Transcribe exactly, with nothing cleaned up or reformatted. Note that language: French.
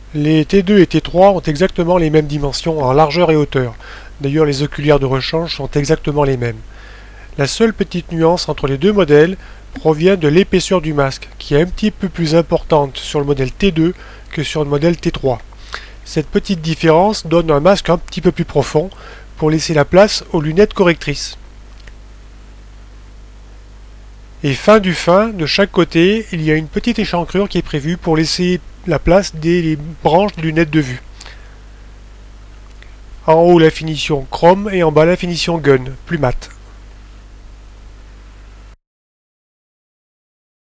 Les T deux et T trois ont exactement les mêmes dimensions en largeur et hauteur. D'ailleurs, les oculaires de rechange sont exactement les mêmes. La seule petite nuance entre les deux modèles provient de l'épaisseur du masque, qui est un petit peu plus importante sur le modèle T deux que sur le modèle T trois. Cette petite différence donne un masque un petit peu plus profond pour laisser la place aux lunettes correctrices. Et fin du fin, de chaque côté, il y a une petite échancrure qui est prévue pour laisser la place des branches de lunettes de vue. En haut la finition chrome et en bas la finition gun, plus mat.